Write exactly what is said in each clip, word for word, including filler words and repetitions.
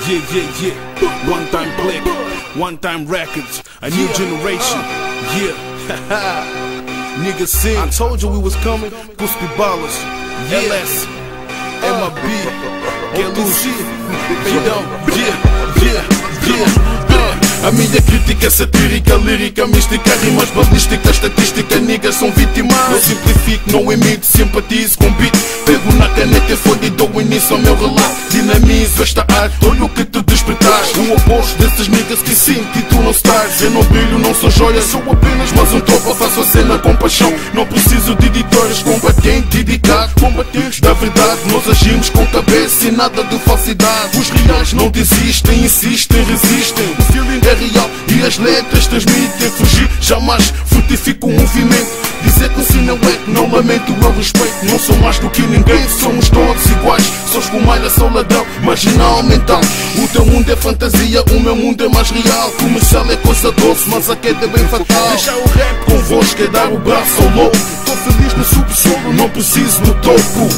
Yeah, yeah, yeah. One time click, one time records, a new generation. Yeah. Niggas sing. I told you we was coming. Cuspe Balas. Yeah. L S. M A B. Get loose. Peidão. Yeah, yeah, yeah. A minha crítica satírica, lírica, mística, rimas balísticas, estatística, niggas são vítimas. Não simplifico, não emito, simpatizo com beat. Pego na caneta e fogo e dou início ao meu relato. Dinamizo esta arte, olha o que tu despertares. O oposto desses niggas que sinto e tu não estás. Eu não brilho, não sou joia, sou apenas mais um tropa. Faço a cena com paixão, não preciso de editores. Combatente, dedicado, combatentes da verdade. Nós agimos com cabeça e nada de falsidade. Os reais não desistem, insistem, resistem. O feeling é real e as letras transmitem. Fugir jamais frutifica o movimento. Dizer que sim não é que não lamento, eu respeito. Não sou mais do que ninguém, somos todos iguais. Sós com malha, sou ladrão, marginal mental. O teu mundo é fantasia, o meu mundo é mais real. Comercial é coisa doce, mas a queda é bem fatal. Deixar o rap convosco é dar o braço ao louco. Tô feliz no subsolo, não preciso no topo.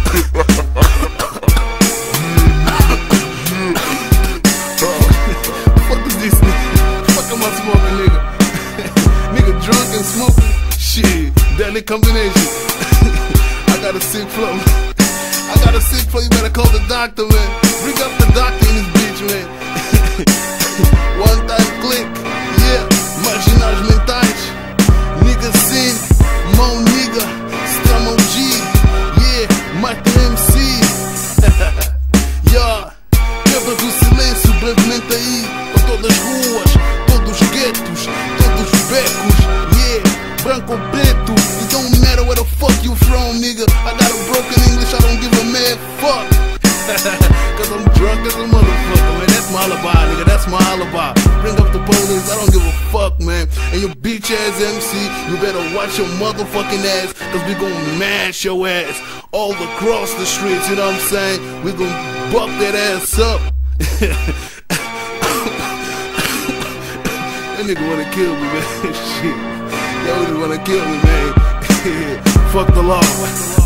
Shit, deadly combination. I got a sick flow. I got a sick flow, you better call the doctor, man. Bring up the doctor in this bitch, man. One time click, yeah. Marginais mentais. Nigga sim, mão nigga. Strama o G, yeah. Mata o M C. Yeah. Quebra do silêncio, brevemente aí. Para todas as ruas, todos os guetos, todos os becos, yeah. Branco ou preto, it don't matter where the fuck you from, nigga. I got a broken English, I don't give a mad fuck. Cause I'm drunk as a motherfucker, man. That's my alibi, nigga, that's my alibi. Bring up the police, I don't give a fuck, man. And your bitch ass M C, you better watch your motherfucking ass. Cause we gon' mash your ass all across the streets, you know what I'm saying? We gon' buck that ass up. That nigga wanna kill me, man. Shit. Y'all just wanna kill me, man. Fuck the law.